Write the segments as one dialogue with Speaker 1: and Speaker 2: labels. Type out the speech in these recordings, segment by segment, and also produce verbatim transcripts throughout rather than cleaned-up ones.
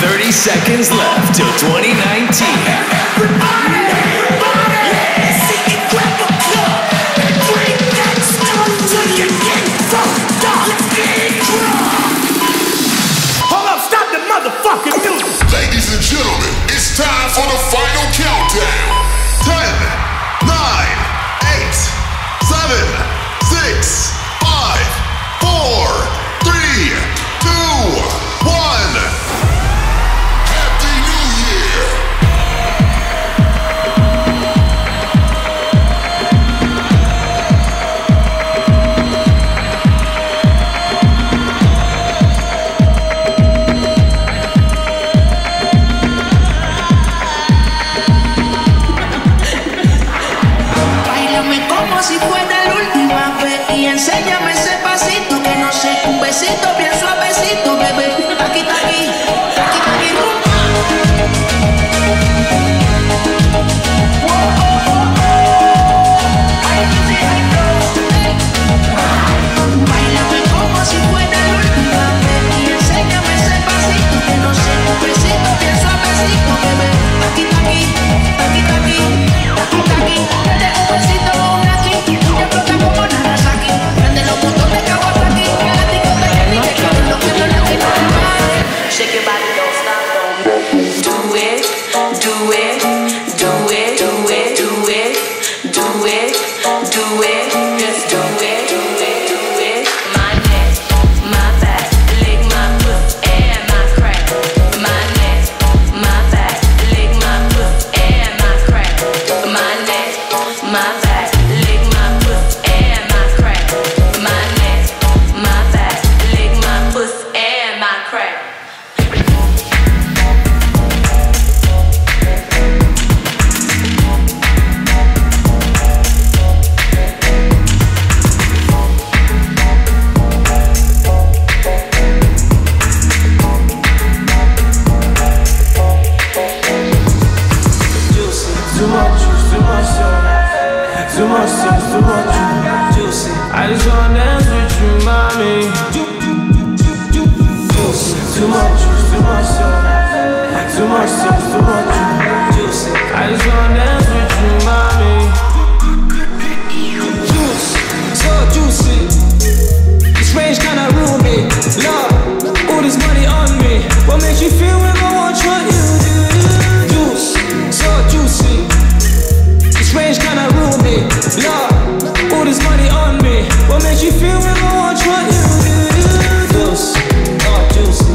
Speaker 1: thirty seconds left till twenty nineteen.
Speaker 2: Everybody, everybody, let's see you grab a cup and drink that stuff till you get fucked up. Let's get drunk. Hold up, stop the motherfucking music.
Speaker 3: Ladies and gentlemen, it's time for the final countdown. Ten, nine, eight, seven, six, five, four, three, two, one. Happy New Year!
Speaker 4: Báilame como si fuera la última vez y enséñame ese pasito que no sé, un besito bien suavecito, bebé. Aquí está aquí, aquí está aquí, rumba. Báilame como si fuera la última vez y enséñame ese pasito que no sé, un besito bien suavecito, bebé. Aquí está aquí, aquí está aquí, aquí está aquí. Dale un besito con aquí, te explota como Nagasaki. Prende los botones que hago hasta aquí, que la discoteca ni te quiero, lo que no lo que no vale. Shake your body, don't stop, don't do it, do it, do it, do it, do it, do it, do it, just do it, do it, do it. My neck, my back, lick my foot and my crack. My neck, my back, lick my foot and my crack. My neck, my back, lick my foot and my crack. My neck, my back, lick my foot and my crack.
Speaker 5: Too much juice, too much sauce, too much sauce, too much juice, juicy. I just wanna dance with you, mommy. Juicy. Too much juice, too much sauce, too much sauce, too much juice, juicy. I just wanna dance with you, mommy. Juice, so juicy. This range kinda ruin me. Love, all this money on me. What makes you feel when I watch what you do? Juice, so juicy. This range kinda ruin me. Love, all this money on me. What makes you feel when I watch what you do? Juice, oh juicy.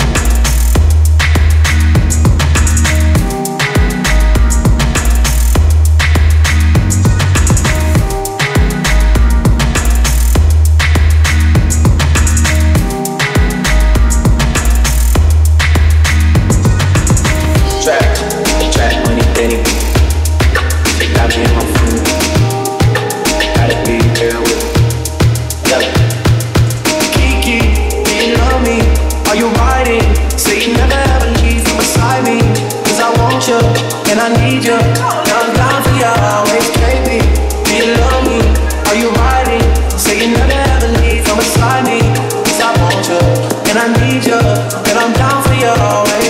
Speaker 6: Trap, trap, money, penny. They got me in my food. Gotta be girl with yeah. Kiki, do you love me? Are you riding? Say you never ever leave from beside me. Cause I want you, and I need you. Now I'm down for you always, baby. Do you love me? Are you riding? Say you never ever leave from beside me. Cause I want you, and I need you. And I'm down for you always.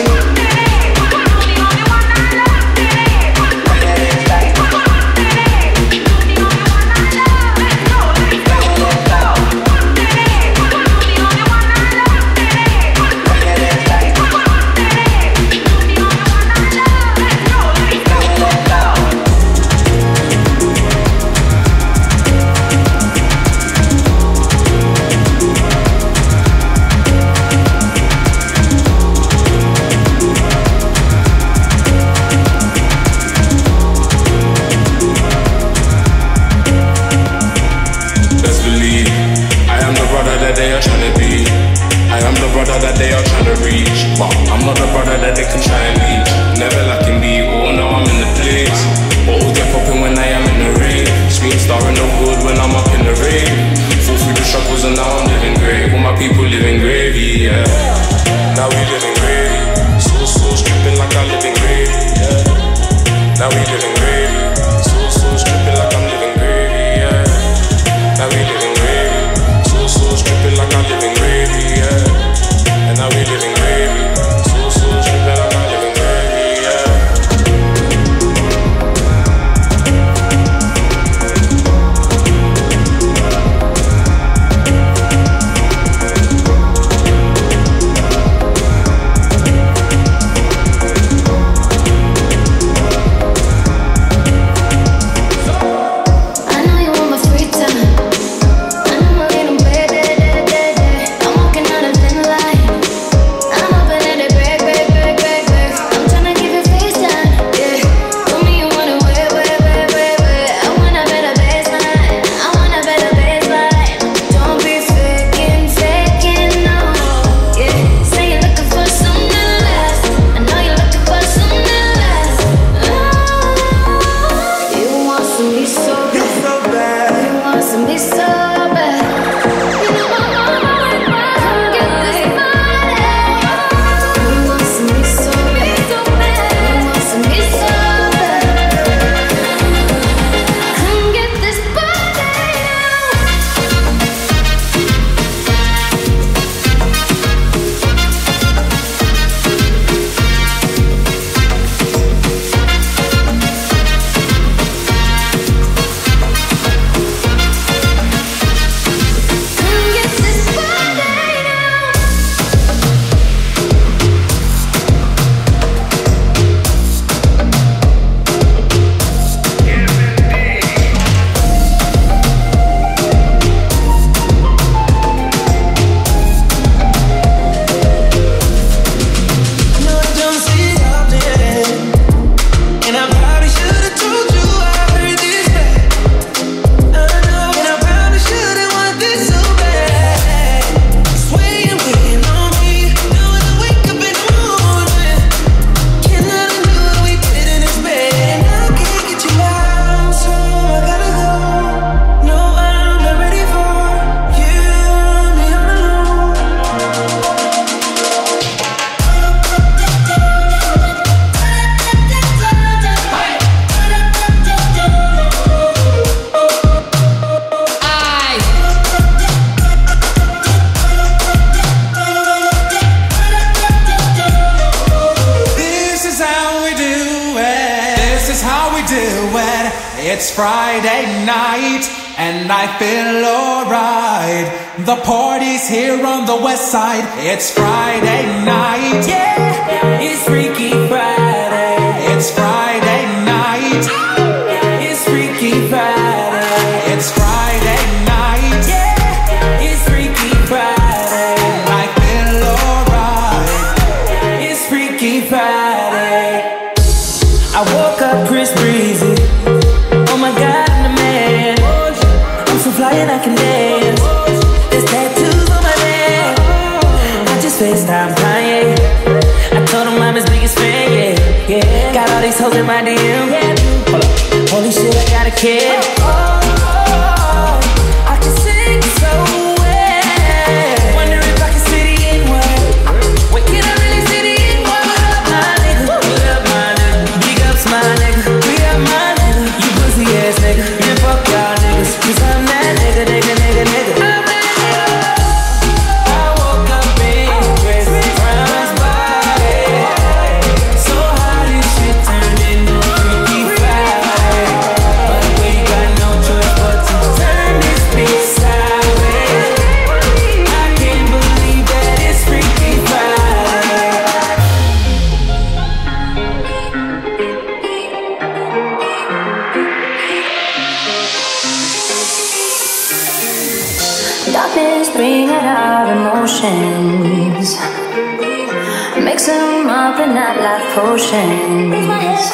Speaker 5: Now we living gravy, so so stripping like I'm living gravy, yeah. Now we living gravy, so so stripping like I'm living gravy, yeah. And now we living gravy, so so stripping like
Speaker 7: do it. It's Friday night and I feel alright. The party's here on the west side. It's Friday night.
Speaker 5: Yeah, it's Freaky Friday.
Speaker 7: It's Friday night.
Speaker 5: It's Freaky Friday.
Speaker 7: It's Friday night.
Speaker 5: Yeah, it's Freaky Friday.
Speaker 7: And I feel alright.
Speaker 5: It's Freaky Friday. I woke up Chris Breezy. Oh my God, I'm the man. I'm so fly and I can dance. There's tattoos on my neck. I just FaceTime Kanye. I told him I'm his biggest fan, yeah, yeah. Got all these hoes in my D M. Hold up. Holy shit, I got a kid. Oh, oh, oh, I can sing so well. Wonder if I can see the N-word. Wait, can I really see the N-word? What up, my nigga? What up, my nigga? Big ups, my nigga. We up, my nigga. You pussy ass nigga. Yeah, fuck y'all niggas. Cause I'm that nigga, nigga, nigga, nigga. I'm that nigga. I woke up in Chris Brown's body. So how this shit turned into Freaky Friday. But we got no choice but to turn this bitch sideways. I can't believe that it's Freaky Friday.
Speaker 8: Darkness bring out emotions. Mix them up and not like potions.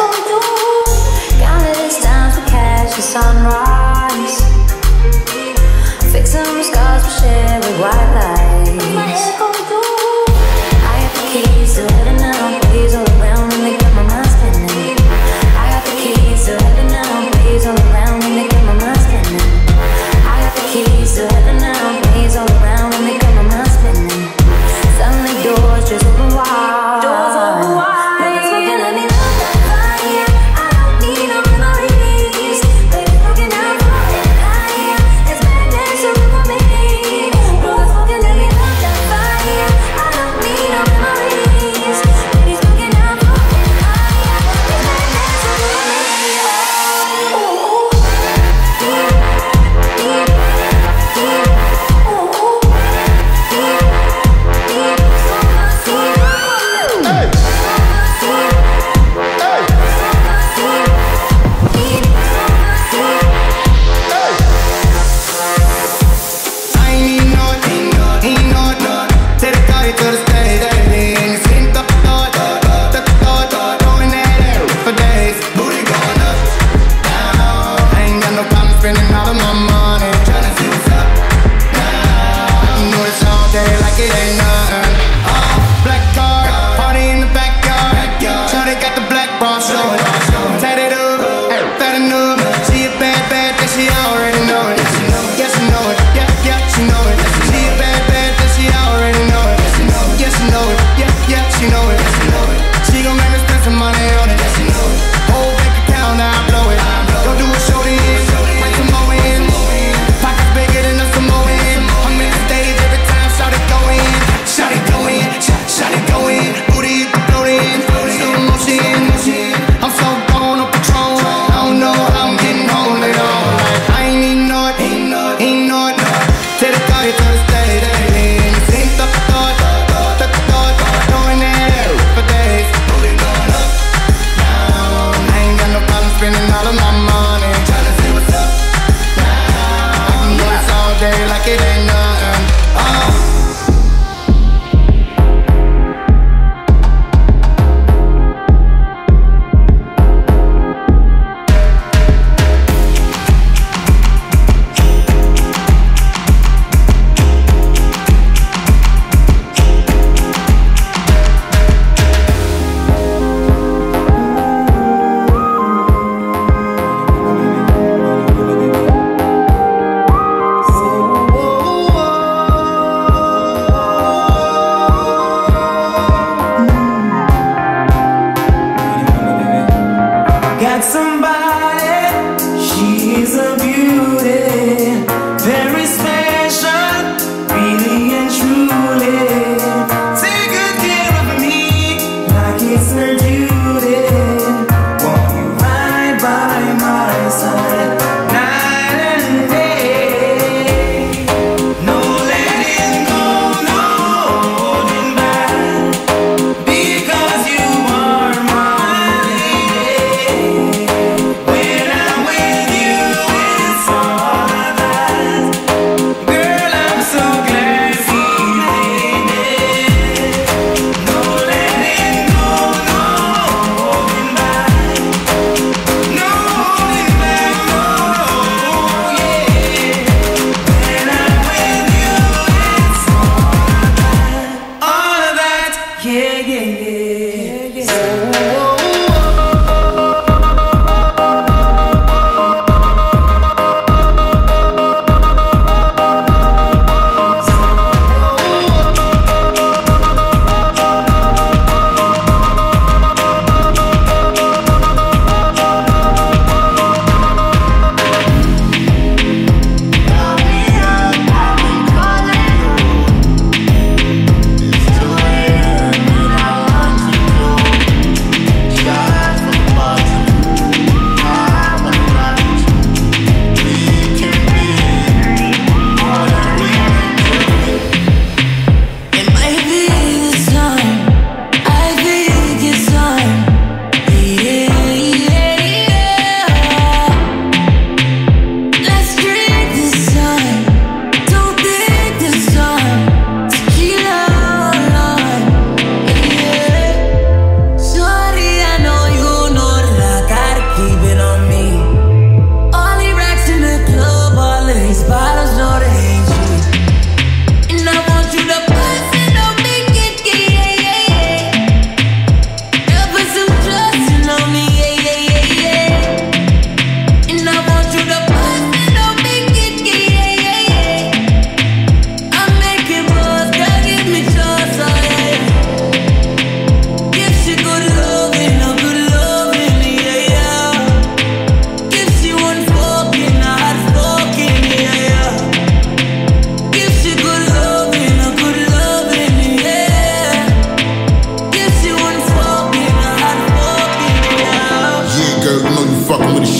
Speaker 8: Countless times we catch the sunrise. Fix them scars we share with white lights. I got the keys to heaven now. Waves all around and they got my mind spinning. I got the keys to heaven now. Waves all around and they got my mind spinning. I got the keys to heaven now. Waves all around and they got my mind spinning. Suddenly doors just open wide. Doors open wide. Baby, smoking, let me love that fire. I don't need no memories. Baby, smoking, I'm floating higher. It's madness over me. Baby, smoking, let me love that fire. I don't need no memories. Baby, smoking, I'm floating higher. It's madness over me.
Speaker 5: It's her duty. Won't you ride by?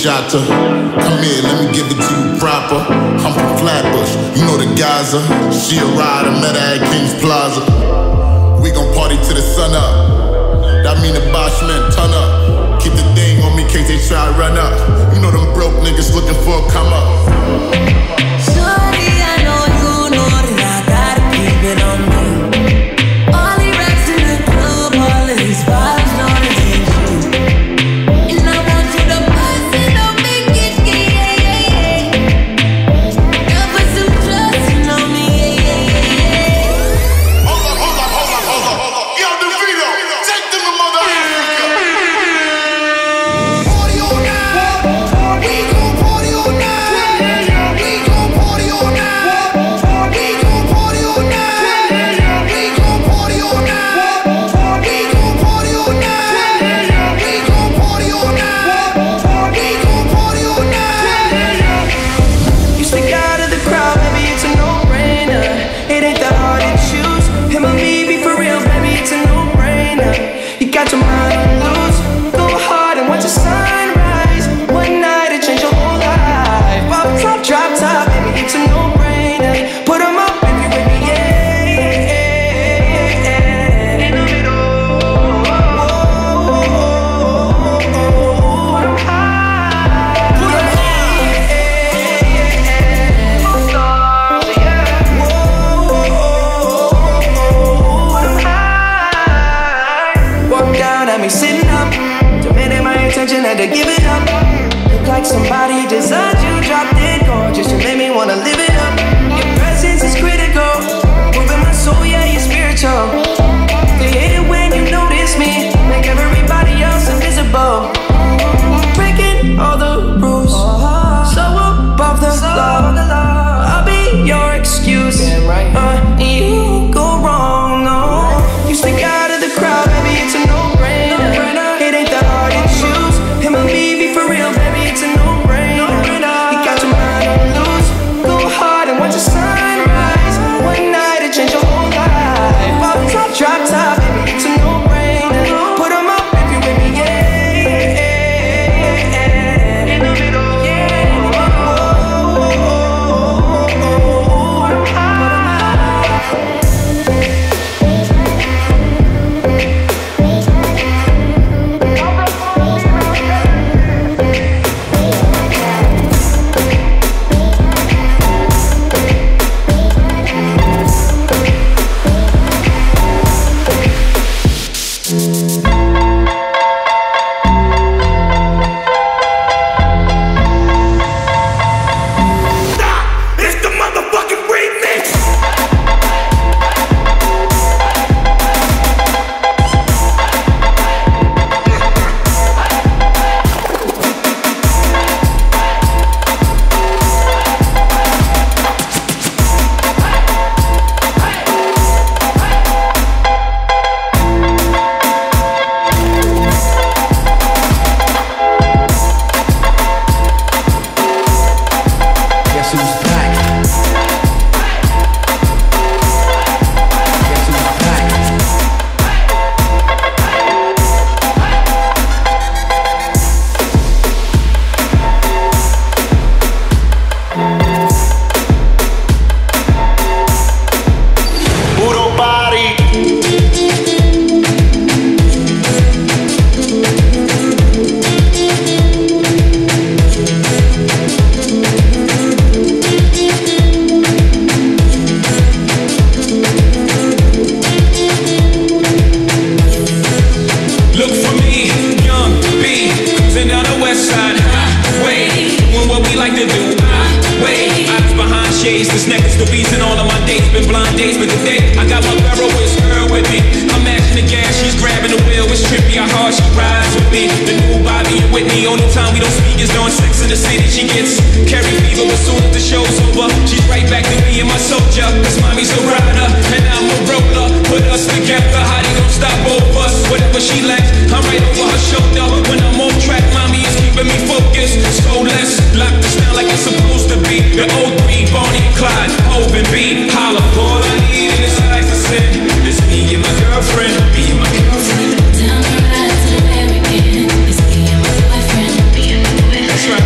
Speaker 3: shot her. Come here, let me give it to you proper. I'm from Flatbush, you know the Gaza. She a rider, met her at King's Plaza. We gon' party till the sun up. That mean the Boschman turn up. Keep the thing on me in case they try to run up. You know them broke niggas looking for a come up.
Speaker 4: Shorty, I know you know that I gotta keep it on me. All the racks in the club, all of these vibes, know that ain't true. And I want you to bust it on me, get, get, yeah, yeah, yeah. Girl, put some trust on me, yeah, yeah, yeah.
Speaker 3: Hold up, hold up, hold up, hold up, hold up. Yo, DeVito, take them to Mother Africa.
Speaker 2: Party all night. We gon' party all night. We gon' party all night. We gon' party all night. We gon' party all night. We gon' party all night. We gon' party all night. We gon' party all night.
Speaker 5: You stick out of the crowd, baby, it's a no-brainer. It ain't that hard to choose. Him or me, be for real, baby, it's a no-brainer. You got your mind on loose. Go hard and watch the sunrise. One night it changed your whole life. Pop top, drop top, baby, it's a no-brainer. Put 'em up, baby, with me, yeah, yeah, yeah, yeah. In the middle. Whoa, put 'em high. Put 'em high. Walk down at me sitting up, demanding my attention, had to give it up. Look like somebody designed you, dropped it gorgeous, you made me wanna live it up. Your presence is critical, moving my soul, yeah, you're spiritual. They hate it when you notice me, make everybody else invisible. Breaking all the rules, so above the law. I'll be your excuse, uh, you go wrong, no. You stick out of the crowd, baby, it's a no-brainer. It ain't that hard to choose. Him or me, be for real, baby, it's a no-brainer. You got your mind on loose. Go hard and watch the sunrise. One night it changed your whole life. Pop top, drop top, baby, it's a no-brainer. Put 'em up if you with me, yeah, yeah, yeah, yeah. In the middle, yeah. Whoa, put 'em high.
Speaker 2: It's the motherfucking remix.
Speaker 7: Guess who's back? Guess who's back?
Speaker 3: Puro party.
Speaker 7: Look for me, young B, cruising down the west side highway, doing what we like to do. Highway, eyes behind shades, this necklace, the beats, and all of my dates. Been blind dates, but today I got my Ferroist girl with me. I'm mashing the gas, she's grabbing the wheel. It's trippy how hard she rides with me. The new Bobby and Whitney, only time we don't speak is during Sex in the City. She gets carry fever, but soon as the show's over, she's right back to me and my soldier. Cause mommy's a rider, and I'm a roller. Put us together, how they gon' stop both of us? Whatever she lacks, I'm right over her shoulder. When I'm on track, mommy is keeping me focused. So let's lock this down like it's supposed to be. The O three, Bonnie and Clyde, Hov and B. Holla, all I need in this life is sin. It's me and my girlfriend, me and my girlfriend.
Speaker 8: Down the ride to the very end. It's me and my boyfriend, me and my boyfriend.
Speaker 7: That's right.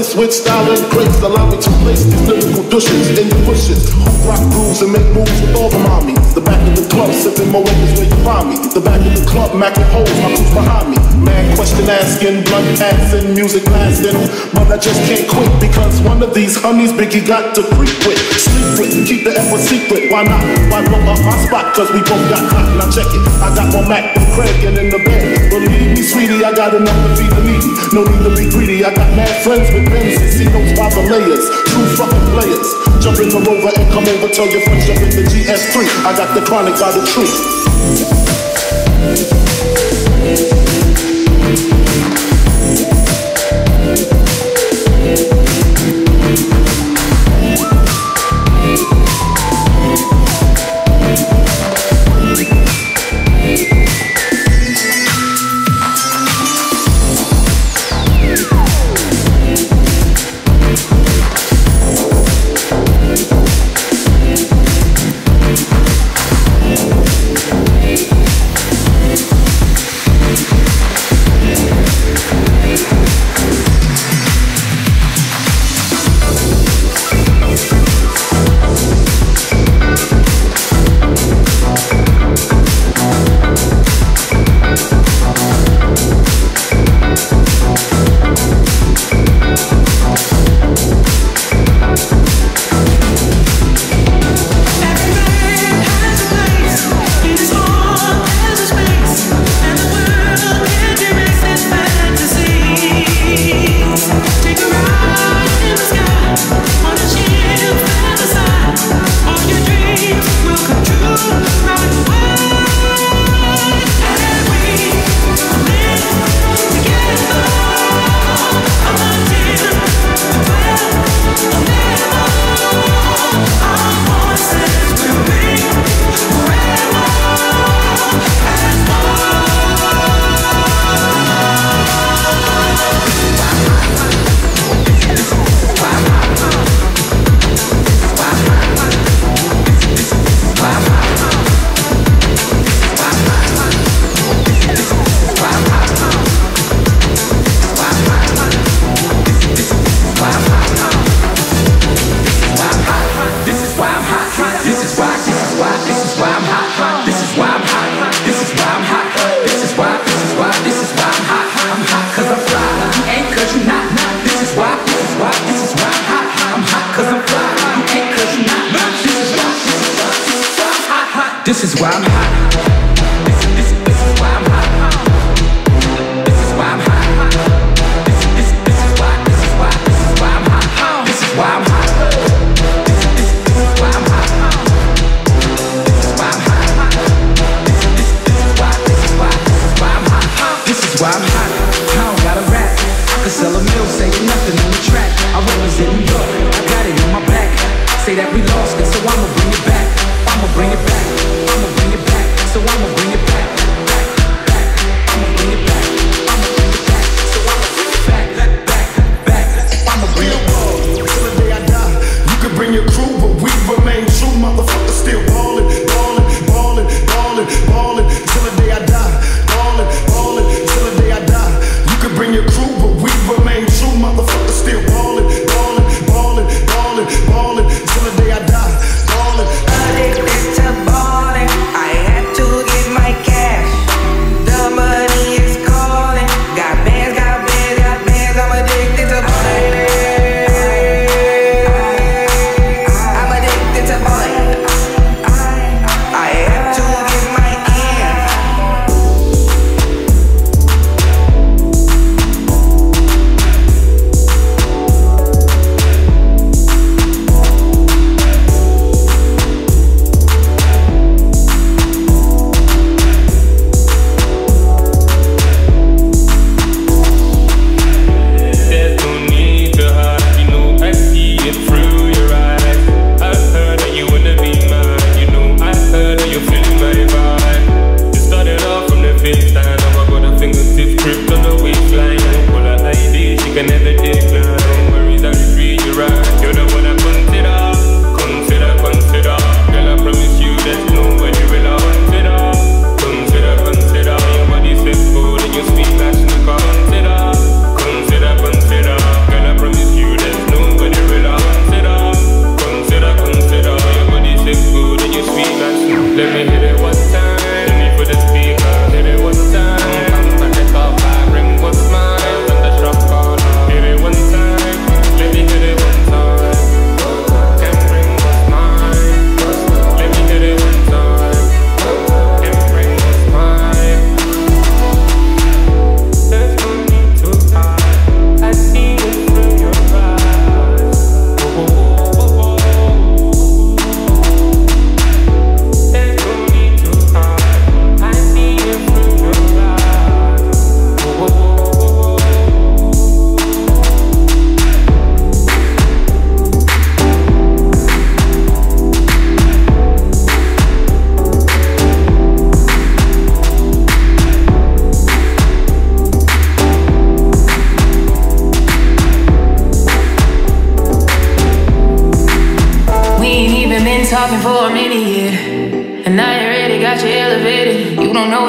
Speaker 9: with style and grace. Allow me to place these lyrical douches in your bushes. Rock grooves and make moves with all the mommies. The back of the club, sipping my way is where you find me. The back of the club, macking holes, my crew's behind me. Man, question asking, blunt passing, music lasting. But I just can't quit because one of these honeys Biggie got to creep with, sleep with, keep the ever secret. Why not? Why blow up my spot? Cause we both got hot. Now check it. I got more Mac than Craig and in the bed. Believe me, sweetie, I got enough to feed the needy. No need to be greedy. I got mad friends with Benz and see those by the layers. True fucking players. Jump in the Rover and come over. Tell your friends jump in the G S three. I got the chronic by the tree.
Speaker 7: This is why I'm hot. This, this, this is why I'm hot. This is why I'm hot. This, this, this is why. This is why. This is why I'm hot. This is why I'm hot. This, this, this is why I'm hot. This is why I'm hot. This, this, this is why. This is why. This is why I'm hot. This is why I'm hot. I don't gotta rap. I could sell a mill, say nothing on the track. I represent New York. I got it in my back. Say that we lost it, so I'ma bring it back. I'ma bring it back. I'ma bring it back. So I'ma bring it back. Back, back. I'ma bring it back. I'ma bring it back. So I'ma bring it back. Back, back. I'ma bring it back.
Speaker 9: Till the day I die, you can bring your crew, but we remain true. Motherfuckers still ballin', ballin', ballin', ballin', ballin'. Till the day I die, ballin', ballin'. Till the day I die, you can bring your crew, but we remain true. Motherfuckers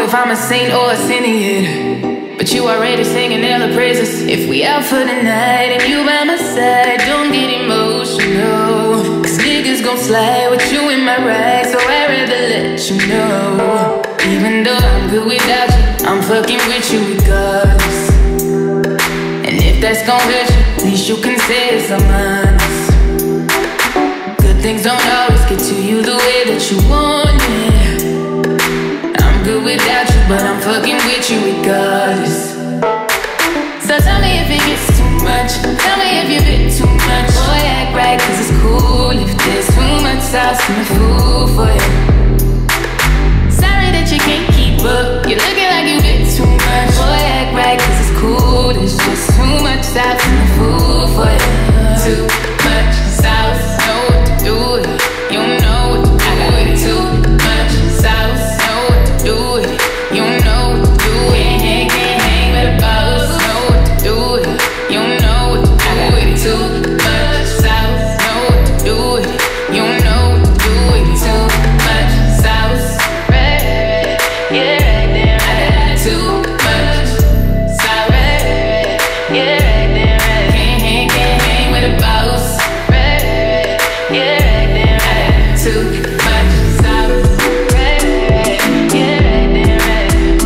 Speaker 10: if I'm a saint or a sinner, but you already singing all the praises. If we out for the night and you by my side, don't get emotional, cause niggas gon' slide with you in my ride. So I'd rather let you know, even though I'm good without you, I'm fucking with you regardless. And if that's gon' hurt you, at least you can say it's I'm honest. Good things don't always get to you the way that you want it. I'm good without you, but I'm fucking with you regardless. So tell me if it gets too much, tell me if you bit too much. Boy, act right, cause it's cool if there's too much sauce in the food for you. Sorry that you can't keep up, you're looking like you bit too much. Boy, act right, cause it's cool, there's just too much sauce in the food for you. Too much sauce, know what to do with it. You know what to do with it. Too much sauce, know what to do with it. You know what to do with it. Can't hang, can't hang with a boss, know what to do with it. You know what to do with it. Too much sauce, know what to do with it. You know what to do with it. Too much sauce, right, right, yeah, right there, right. Too much sauce, right, right, yeah, right there, right. Can't hang, can't hang with a boss, right, right, yeah, right there, right. Too much sauce, right, right, yeah, right there, right.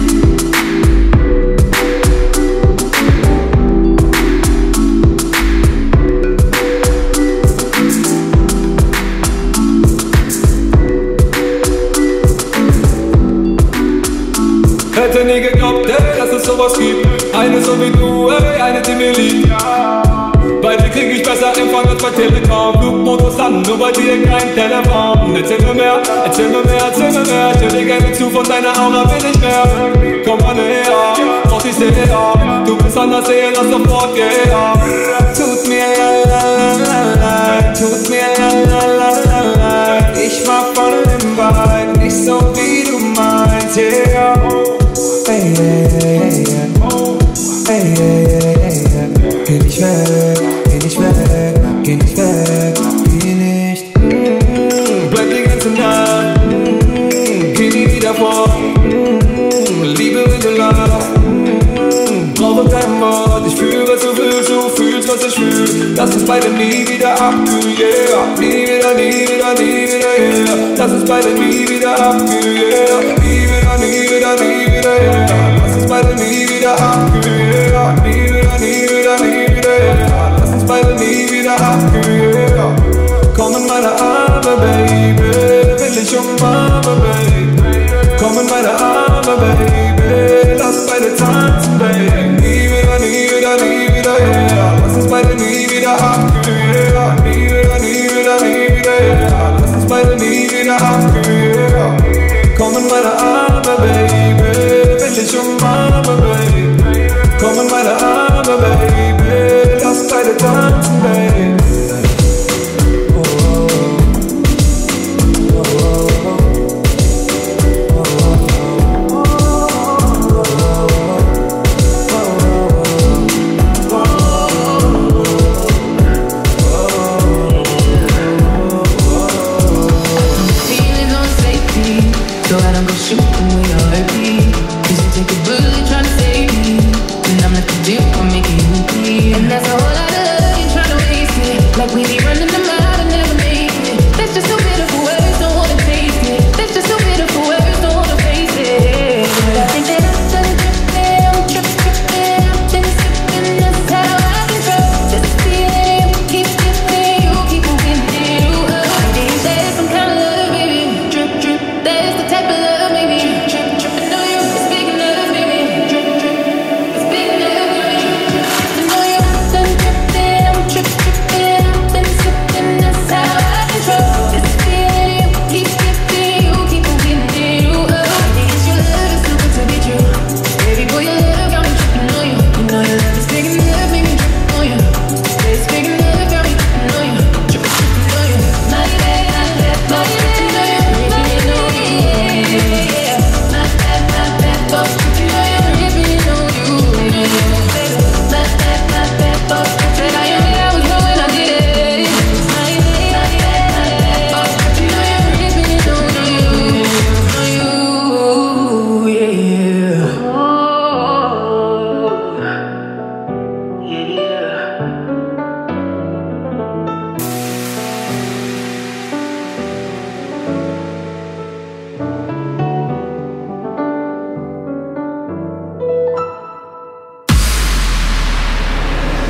Speaker 5: Hätte nie geglaubt, ey, dass es sowas gibt. Eine so wie du, ey, eine die mir liebt. Bei dir krieg ich besser Empfang als bei Telekom. Flugmodus an, nur bei dir kein Telefon. Erzähl mir mehr, erzähl mir mehr, erzähl mir mehr. Stell dir gerne zu, von deiner Aura will ich mehr. Komm mal näher, brauch dich sehr. Du bist anders, ey, lass sofort gehen. Tut mir leid, tut mir leid. Ich war voll im Vibe, nicht so wie du meinst, yeah. Hey, hey, hey, hey, hey, hey, hey, hey. Geh nicht weg, geh nicht weg, geh nicht weg, geh nicht. Mm, bleib die ganze Nacht, mm, geh nie wieder vor. Mm, Liebe with your love, mm, brauche dein Wort. Ich fühl, was du fühlst, du fühlst, was ich fühl. Lass uns beide nie wieder abkühlen, yeah. Nie wieder, nie wieder, nie wieder, yeah. Lass uns beide nie wieder abkühlen, yeah. Nie wieder, nie wieder, nie wieder, yeah. Lass uns beide nie wieder abkühlen, yeah. Nie wieder, nie wieder, nie wieder, yeah. Lass uns beide nie wieder abkühlen, yeah. Komm in meine Arme, Baby, will ich umarmen, Baby. Komm in meine Arme, Baby, lass uns beide tanzen, Baby. Nie wieder, nie wieder, nie wieder, yeah. Lass uns beide nie wieder abkühlen, yeah. Nie wieder, nie wieder, nie wieder, yeah. Lass uns beide nie wieder abkühlen, yeah. Komm in meine Arme, Baby, will ich umarmen, Baby. Komm in meine Arme, Baby, lass uns beide tanzen, Baby.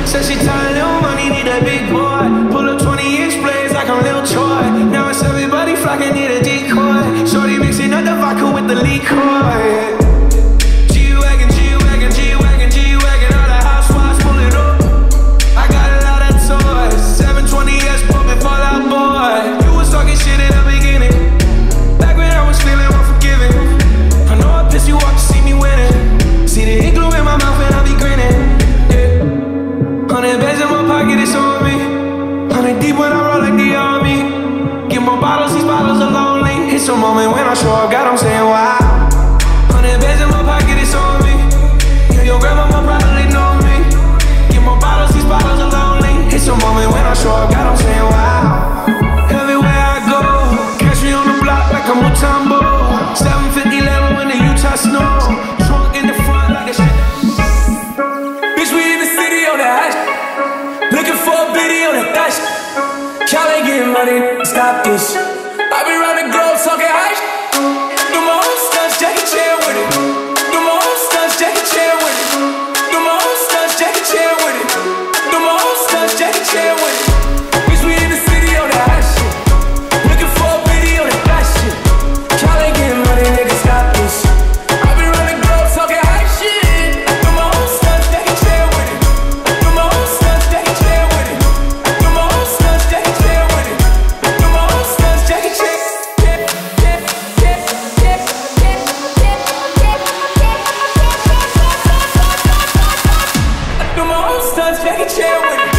Speaker 5: Said she tired, little money, need a big boy. Pull up twenty inch blades like I'm Lil Troy. Now it's everybody flocking, need a decoy. Shorty mixing up the vodka with the liquor. G-Wagon, G-Wagon, G-Wagon, G-Wagon. All the housewives pull it up. I got a lot of toys. seven twenty S pumping Fall Out Boy. You was talking shit in the beginning. Back when I was feeling unforgiving. I know I pissed you off to see me winning. See the igloo in my mouth and I be grinning. Yeah. Hundred bands in my pocket, it's on me. Hundred deep when I roll like the army. Get more bottles, these bottles are lonely. It's a moment when I show up, God, I'm saying wow. Hundred bands in my pocket, it's on me. Yeah, your grandma probably know me. Get more bottles, these bottles are lonely. It's a moment when I show up, God, I'm saying wow. Everywhere I go, catch me on the block like I'm Mutombo. seven fifty level in the Utah snow. Trunk in the front like a shit. Bitch, we in the city on that high. Looking for a biddy on that dash. Cali getting money, stop this. I be round the globe talking high. Do my own stunts, Jackie Chan with it. Do my own stunts, Jackie Chan with it. Do my own stunts, Jackie Chan with it. Do my own stunts, Jackie Chan with it. Bitch, we in the city on that high shit. Looking for a biddy on that dash shit. Cali getting money, nigga, stop this. I be round the globe talking high shit. Do my own stunts, Jackie Chan with it. Do my own stunts, Jackie Chan with it. Do my own stunts, Jackie Chan with it. Do my own stunts, Jackie Chan. Do my own stunts, Jackie Chan with it.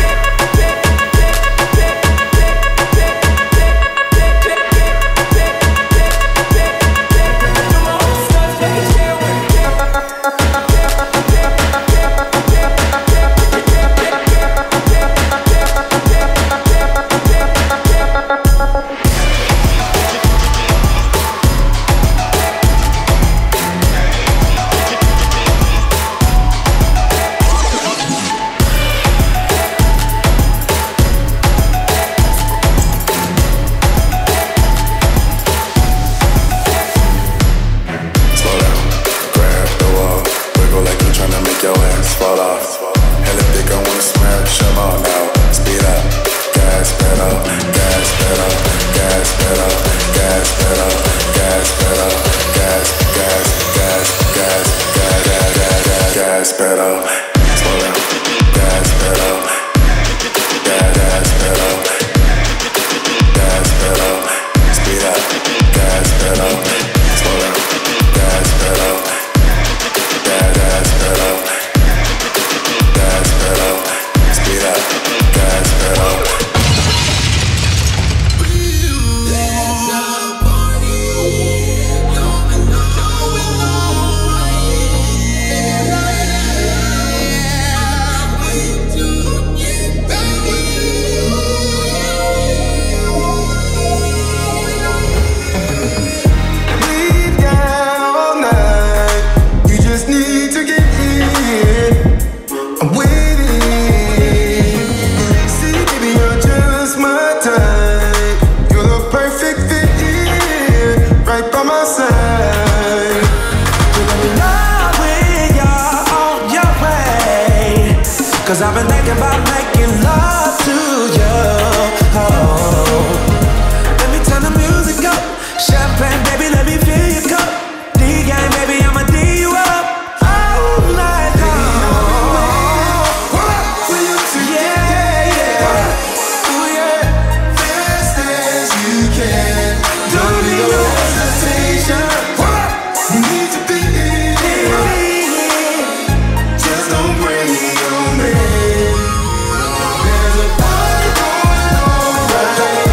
Speaker 11: Cause I've been thinking about making love to you. Oh. Let me turn the music up. Champagne, baby, let me fill your cup. D-game, baby, I'ma D you up all night long. Yeah, yeah. Ooh, yeah. Fast as you can. Don't need no hesitation. You need to be in. Just don't bring me on me. There's a party going on right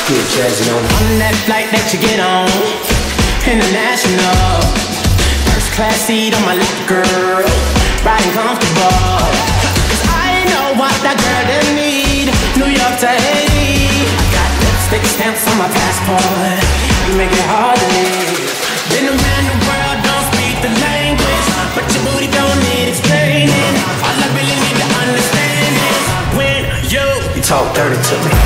Speaker 5: Good jazzy on.
Speaker 12: On that flight that you get on, international, first class seat on my lap, girl, riding comfortable. Cause I know what that girl they need. New York to Haiti, got lipstick stamps on my passport. You make it hard to live. Been around the world, don't speak the language, but your booty don't need explaining. All I really need to understand is when you,
Speaker 5: you talk dirty to me.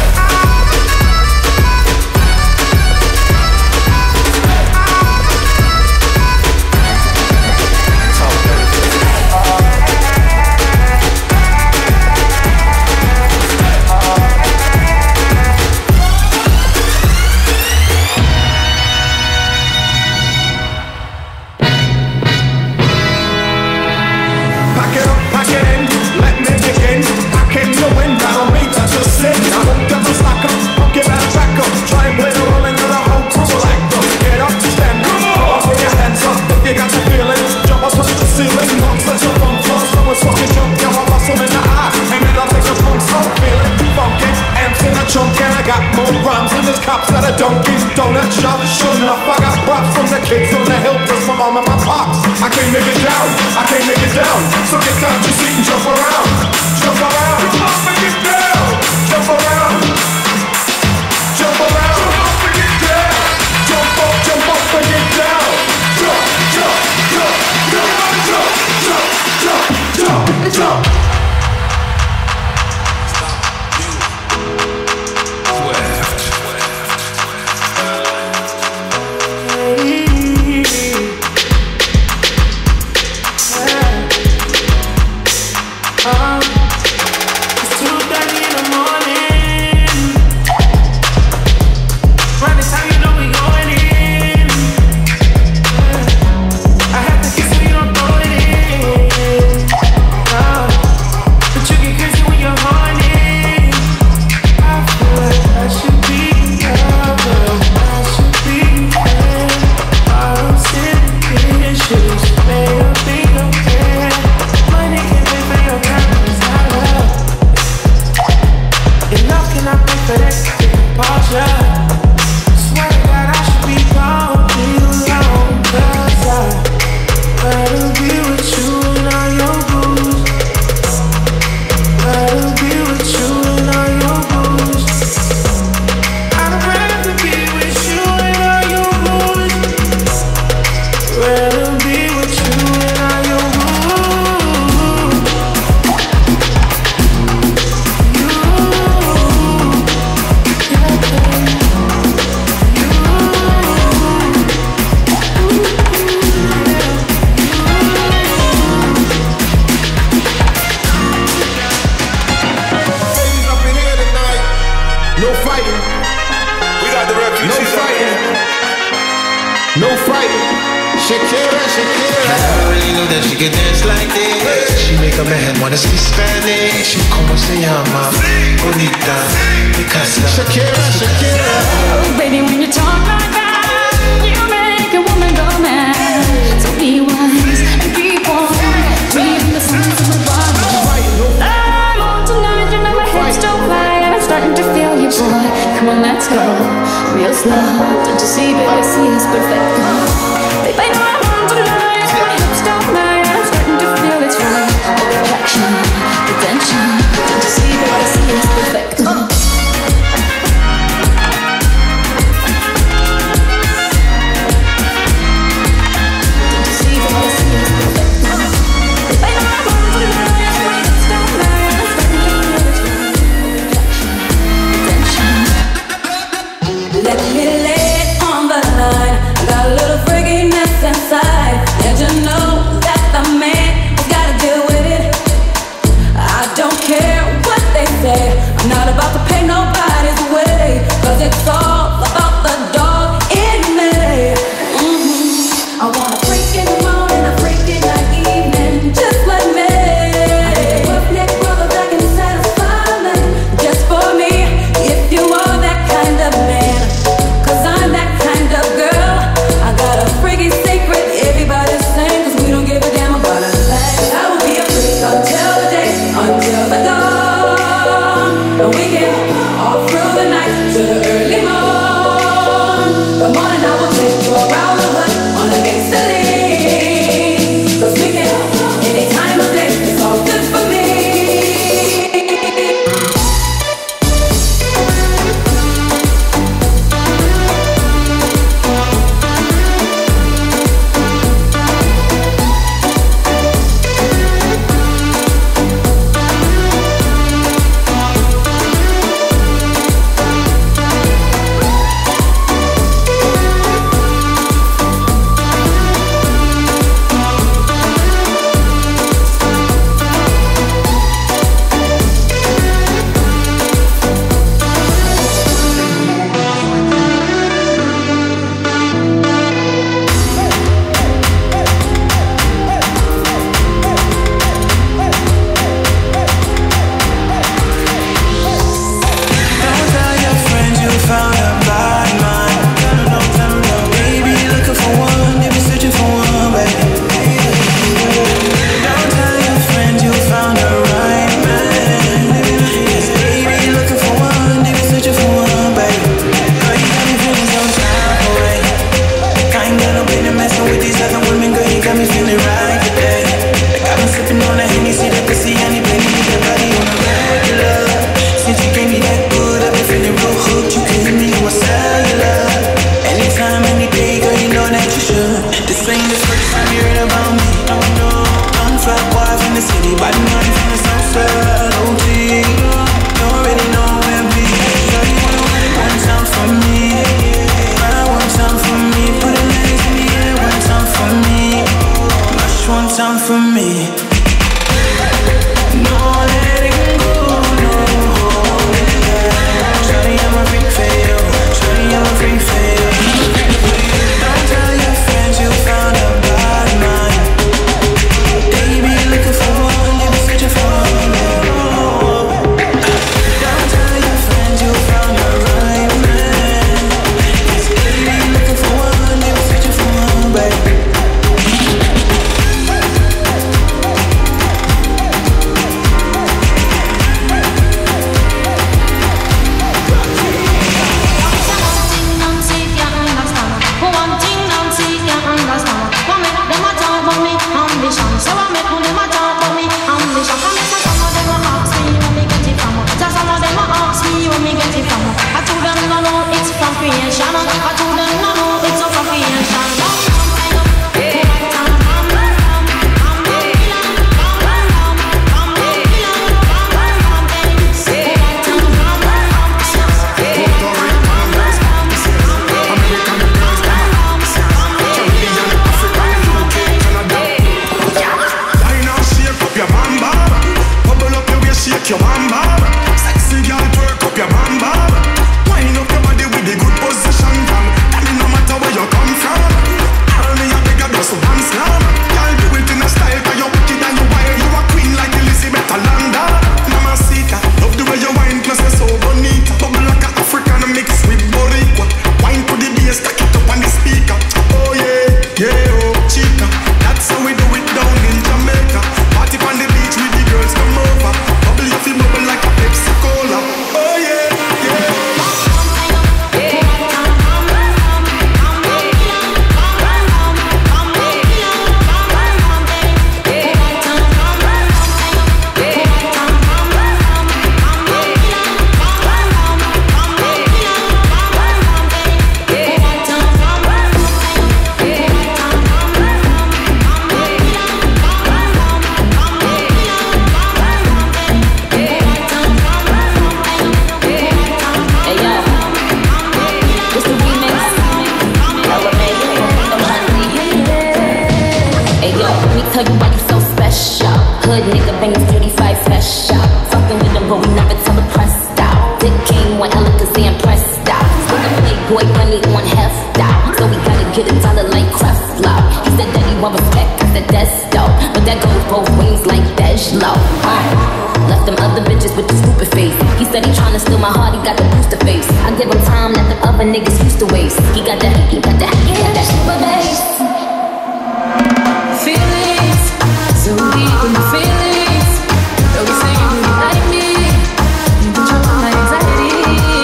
Speaker 13: Donut shop, sure enough, I got props from the kids on the hill, plus my mom and my pops. I can't make it down, I can't make it down. So get down to your seat and jump around, jump around. Come up and get down, jump around, jump around. Come up and get down, jump up, jump up and get down. Jump, jump, jump, jump, jump, jump, jump, jump, jump.
Speaker 10: We can all through the night to the early morning.
Speaker 4: creation. I told them no, no, it's all from creation.
Speaker 13: Shake your bamba, sexy girl, twerk up your bamba. Wind up your body with the good position, from. That no matter where you come from. Early you beg a dust of dance slam. Girl, do it in a style, 'cause you're wicked and you wild. You a queen like Elizabeth Alanda. Mamacita, love the way you wine, plus you're so bonita. Bubble like an African mixed with Boricua. Wine to the bass, stack it up on the speaker. Oh yeah, yeah, oh chica. That's how we do it down in Jamaica. Party on the beach with the girls, come over. Bubble you feel bubble like a Pepsi Cola. Oh yeah, yeah.
Speaker 8: Tell you why you so special. Hood nigga bang his thirty-five special. Fucking with them, but we never tell the press out. Dick King, one hella cause they impressed out. Still the playboy money on heft out. So we gotta get a dollar like Creflo. He said that he want respect, I said that's dope. But that goes both ways like Deshlo. Uh, left them other bitches with the stupid face. He said he tryna steal my heart, he got the booster face. I give him time that the other niggas used to waste. He got that, he got that, he got that super bass.
Speaker 10: Feelings, so deep in the feelings. Though we say you really like me, you control my anxiety.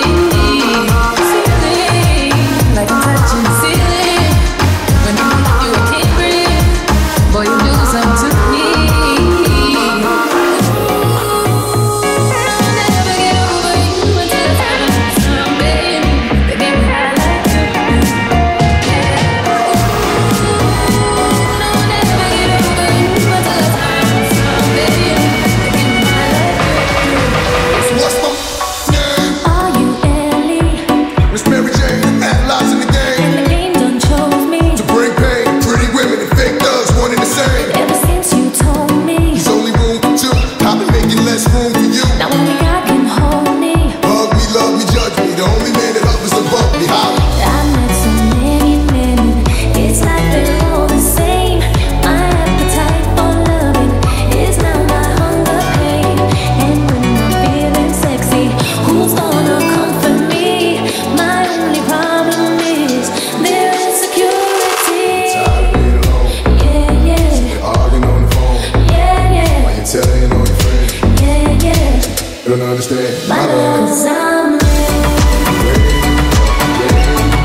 Speaker 10: Feeling like I'm touching the ceiling. When you look, you I can't breathe. Boy, you do something to me. Never get over you until I find something that get me high like you.
Speaker 9: Don't understand
Speaker 8: My love, 'cause I'm ready.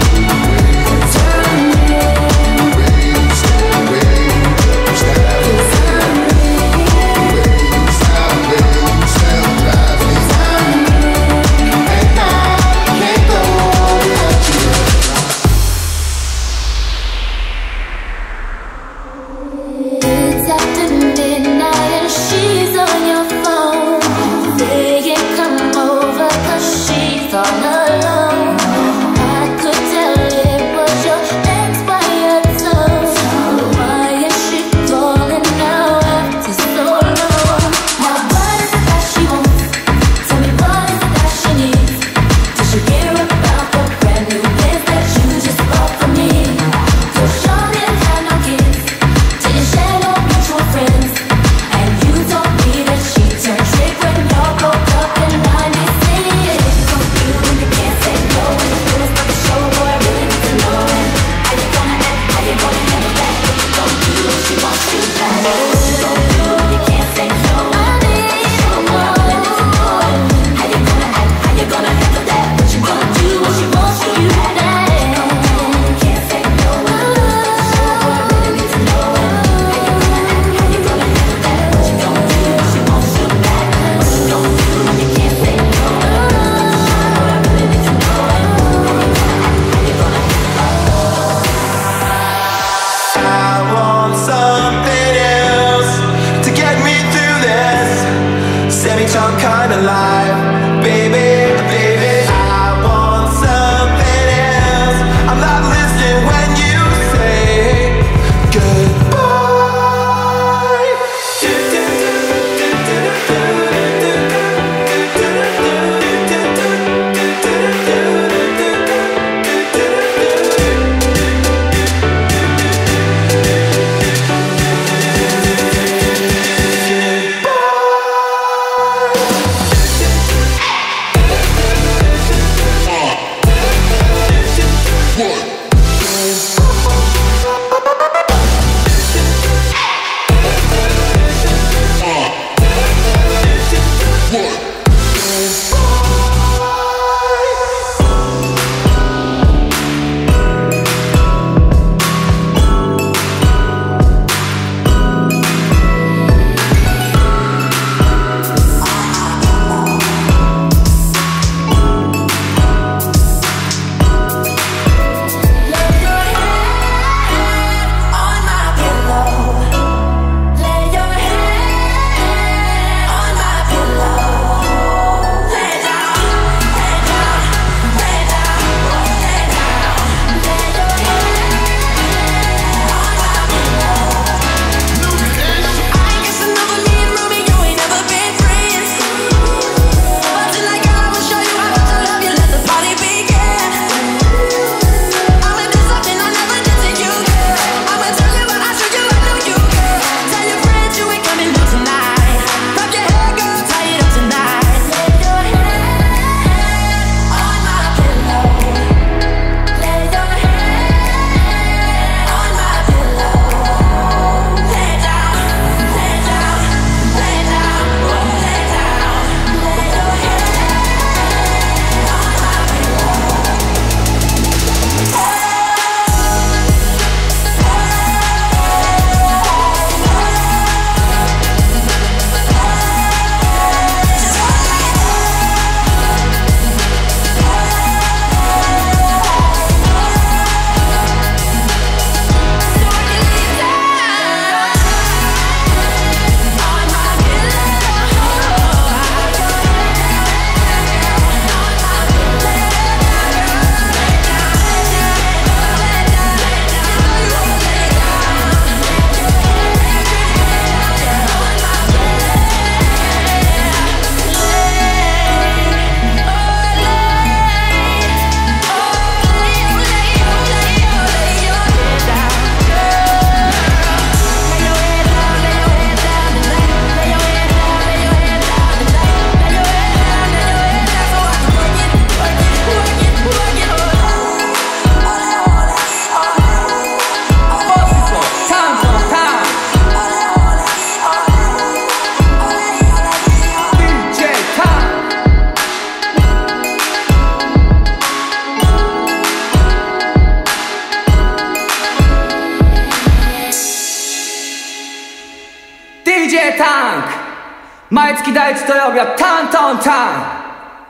Speaker 5: 毎月第一土曜日はターンタウンタウン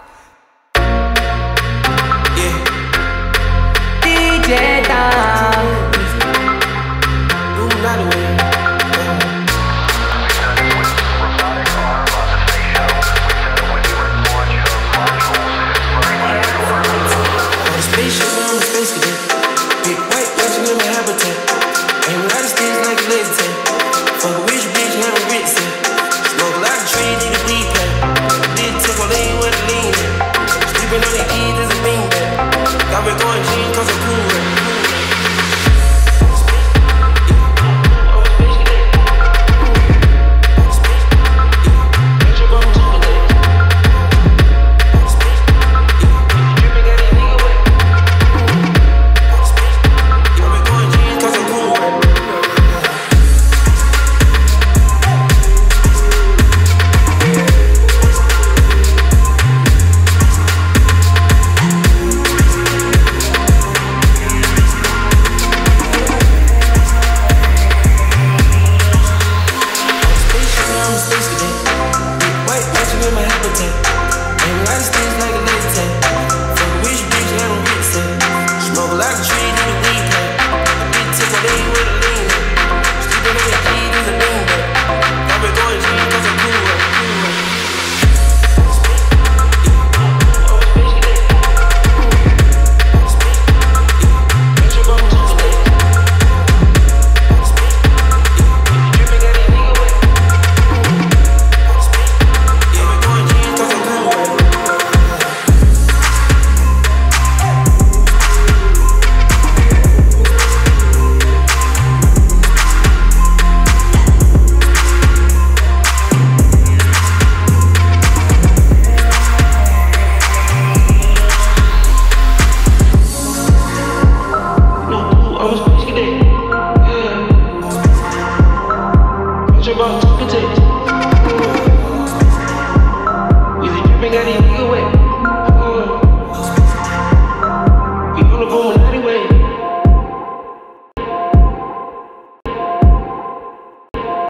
Speaker 5: ディージェー タウン
Speaker 11: Spaceship on the space cadet.